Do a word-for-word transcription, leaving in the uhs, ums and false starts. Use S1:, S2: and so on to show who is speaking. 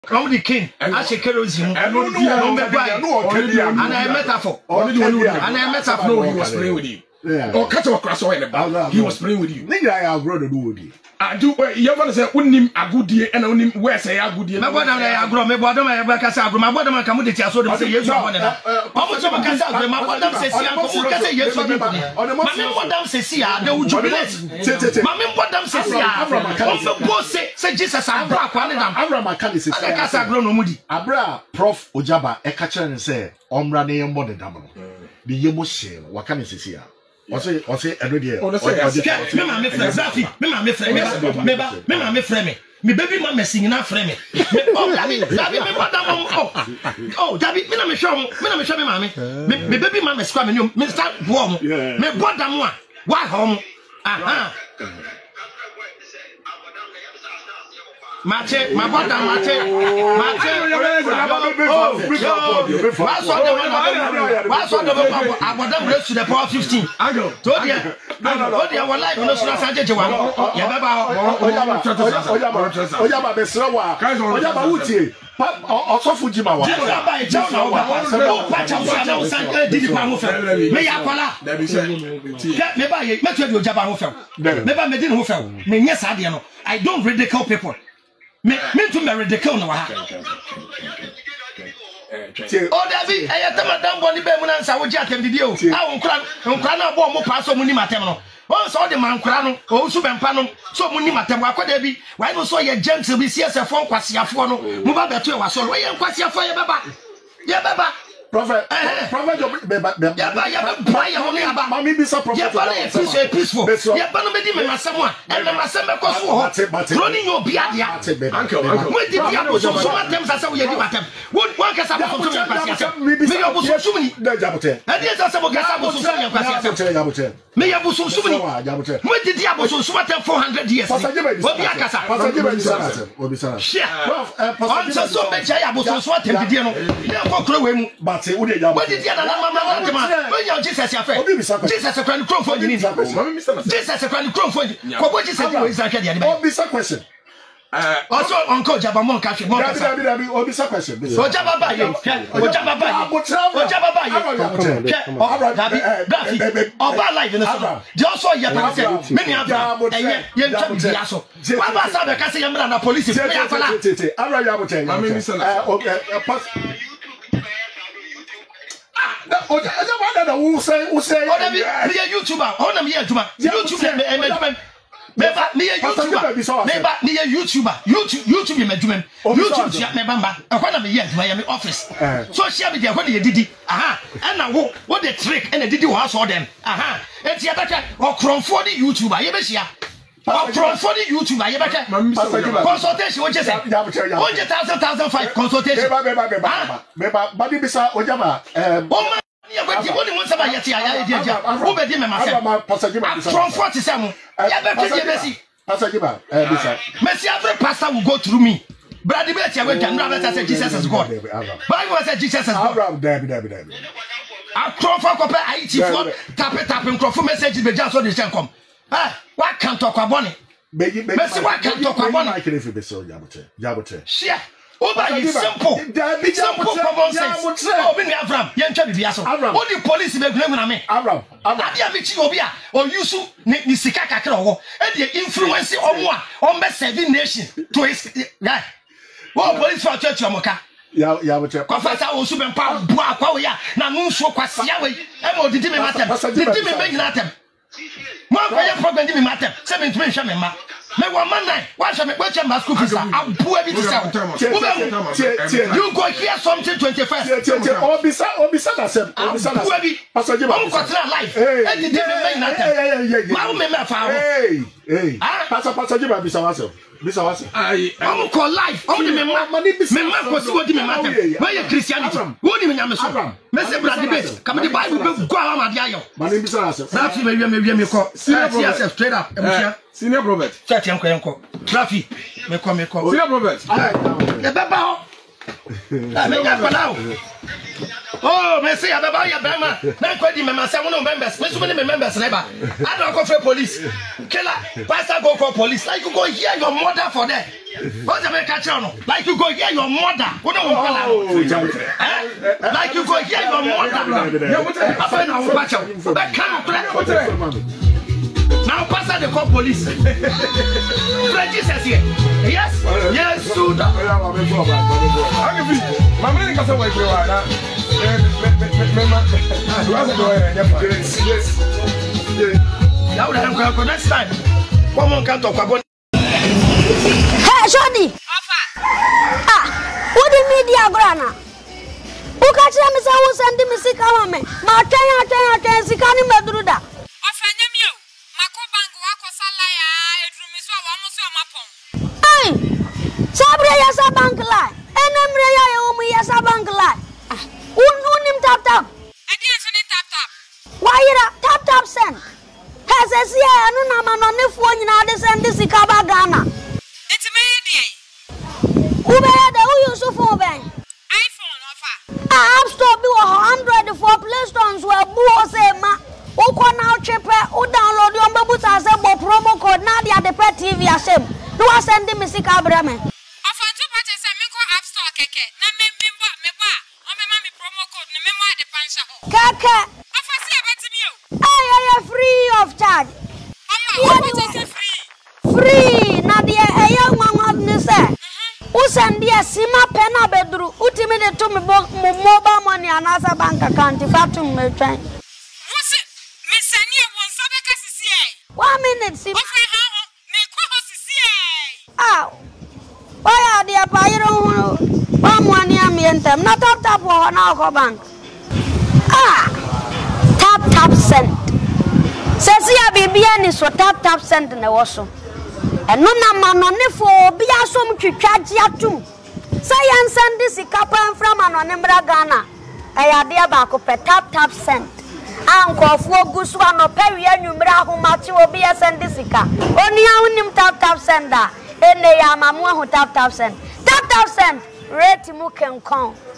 S1: Come the king. I say kerosene. I know and I metaphor. And I metaphor.
S2: No, he was playing with you. Yeah. Or catch a crash oil in the back. He was playing with you.
S3: Nigga, I have brother do with you.
S2: I do. You ever say, "Unim a good day," and unim where say a good day.
S1: My brother, I grow. My brother, I back as I grow. My brother, I come with the tea. So they say yes. My brother, my brother says yes. My yes. My brother says yes. They will jubilate. My brother says yes. From both say say Jesus and Black one of them.
S3: Avram Akali says yes.
S1: I grow no mudi.
S3: Abra Prof Ogyaba e catcher and say omra ne yembo de dam no. The yemo share. What can you say? I say, I say, every day.
S1: Me ma me friend, Zafi. Me ma me friend. Me ba, me ma me friend me. Me baby ma me sing na friend me. Oh, Dabi, Dabi, me what am oh. Oh, Dabi, me na me show, me na me show me ma me. Me baby ma me squad me me start warm. Me boda mo a. Why home? Aha. Mate, my brother, Mate, Mate. What's what the one? What's what the one? I want them raise to the power fifteen. I go. Told you. I told you our life no so Sanchez one. Yeah, baba.
S3: Ogyaba, Ogyaba, Ogyaba besrawa. Ogyaba wuti. Oso fujima wa.
S1: Ogyaba e jaw na oba. O pa chawo na o Sanchez didi pa mo fe. Me ya kwala. Me ba ye, me twa di Ogyaba ho fe. Me ba me di ho fe. Me nye sa de no. I don't ridicule people. Me me to me ridicule no ha. Oh David, I am madam boni be mu na nsa wo ji atem bibi o. Ah nkura nkura na bo mo pa so mu ni matem no. Won so de man nkura no, o su be mpa no, so mu ni matem akoda bi. Why no so ye gentle bi C S F fon kwasiafo no. Mu ba beto e waso no. Ye kwasiafo ye beba. Ye beba. Prophet, prophet, beba beba. Ye ba ye ba ye ho ni aba.
S3: Mami bi so prophet.
S1: Ye ba na peaceful peaceful. Ye ba no be di me masem a. E me masem be ko so ho. Troni yo bia dia.
S2: Uncle, uncle.
S1: We di bia bo so so matem sa sa we ye di matem. Won won kasa bo so so kwasiafo. Me yo bo so so ni.
S3: Da jabote.
S1: E di sa sa bo kasa bo so so ni kwasiafo. Me ya bo so so ni. We di di abo so so matem four hundred years. Obi akasa.
S3: Obi sana.
S1: Prof, on so so be jaya bo so so matem di no. Ne ko kro we mu.
S3: But we dey
S1: What did you na mama mama? When you Jesus ya fe. Jesus e kwan kro fo ni. Jesus e kwan kro fo. Ko bo Jesus di we Israel dia ni ba.
S3: Obi sa question.
S1: Uh, also, Uncle Ogyaba mon catch mon catch.
S3: Dabi dabi obi sa question.
S1: Ogyaba ba ye. Ogyaba ba ye. Ogyaba ba ye. Dabi dabi. Oba live in the. They also ye pa say me ni Avram. Eh ye ntwa bi aso. Wa ba sa be ka say ye mra na police. Me ya fala.
S3: Avram ya bo chen. Eh okay. Ogyaba da da wo say wo say.
S1: O dabi me YouTuber. O na me YouTuber. YouTube me me Meba me YouTuber. Meba me YouTuber. YouTube YouTube me madwuma. YouTube sia me bamba. E kwa na me ye adwuma ye me office. Social media kwa na ye didi. Aha. E na wo what the trick and didi wo house all them. Aha. E ti abaka okronfo di YouTuber ye be sia. Okronfo di YouTuber ye baka. Consultation wo je say. one thousand thousand five consultation.
S3: Meba meba meba. Meba body bisa Ogyaba. Eh
S1: ya beti woni won saba yeti aya edi aja wo be di me ma se from forty seven ya be pedi besi
S3: Pastor Ogyaba eh bisa
S1: Messi every pastor will go through me brother be tia we can never say Jesus is God Bible says Jesus is God
S3: Abraham dabi dabi dabi
S1: a crofo ko pe I T for tap tap crofo message be just so dey send come ah what can talk about it Messi what can talk about it
S3: I can if be so Jabote Jabote
S1: share Oba is simple. Simple common sense. Oh, me Avram. Ye ntwa bibia so. O di police be guna na me.
S3: Avram.
S1: Avram. Ade abichi obi a o use ni sika kakra ho. E dey influence omo a o be serving nation to his guy. Wo police for church omoka.
S3: Ya ya bo che.
S1: Kwa fasa o su be mpa bu akwa we ya na no nsuo kwasia we. E mo didi me matem. Didi me be nyina tem. Mo kwa ye program di me matem. Se me ntwe hwe me ma. Me wa man nine. Why should me watch my school fees? I'm poor every You go hear something twenty-first.
S3: Obisa, Obisa, Obisa, Obisa. Pastor Ogyaba.
S1: I'm got life. And the day me nothing. My me me fa.
S3: Hey, hey. Pastor Pastor Ogyaba bisa wase. Bisa wase.
S1: Ai, I'm call life. I'm the me ma. Me ma ko si wodi me matem. Why you Christianity? Wodi me nyame so. Me say brother debate. Come the Bible be go am adia yo.
S3: Mani bisa wase.
S1: Na fi me wi me wi me ko. C S F straight up.
S2: Senior Prophet.
S1: Church yanko yanko. Trafi. Me come me come.
S2: Senior Prophet.
S1: Ya baba ho. Ah me ga kwala o. Oh, me say ya baba ya bema. Na kwadi me masa wono members. Me so many members na ba. I don't go for police. Killer. Pastor go call police. Like you go hear your mother for there. What's the catch on? Like you go hear your mother. What do you want? Like you go hear your mother. I find out patch out. That kind of now pastor the call police. Jesus here. Yes. Yes, do that.
S2: My man can say what you are now. Yes, yes.
S1: That would have gone next time. Come on, can't talk about.
S4: Hey, Shadi. Ah, what do you mean, dear Grana? Who catch them is I was sending me sick on me. My Kenya, Kenya, Kenya, Sikani Madruda.
S5: Offendemio, Macobango, Wakosalaya, Drumiso, Wamoso,
S4: Hey, Sabria, yes, a bank lie. And I'm Ray, yes, a bank lie. Wouldn't him tap tap.
S5: I didn't tap tap.
S4: Why you tap tap send? Has a C I no man on the phone in other send this Ikaba Ghana.
S5: It's a media.
S4: Who bear the who you so for bank?
S5: iPhone offer.
S4: I have stopped you a hundred for play stones where Boo say ma. Who can now cheaper who download your mobile as a promo code now the other pet T V as him. Do I send him a sick abrame?
S5: Offer two patches and make app store keke. Na me me me ba. O me mami promo code na me mo de pansha ho.
S4: Keke.
S5: Offer see about me o.
S4: Ay ay free of charge.
S5: What is free?
S4: Free. Na the a young one of say. Who send the Sima Pena bedroom? Who timid to me mobile money and other bank account if I to me train.
S5: What's it? Miss Sanya won't sabe kasi
S4: One minute, Sima.
S5: Me ko si
S4: Ah. Why are the Pyro? One one year me and them. Not tap tap or now bank. Ah. Tap tap send. Says ya baby and is what tap tap send in the washroom. And no man on the for be a some twitcha too. Say and send this capa from an onembra Ghana. I had dear back up a tap tap send. Uncle for Guswan or Perry and Numera who match will be a send this car. Only I him tap tap sender. And they are mamma who tap tap send. Tap tap send. Rate Muken Kong.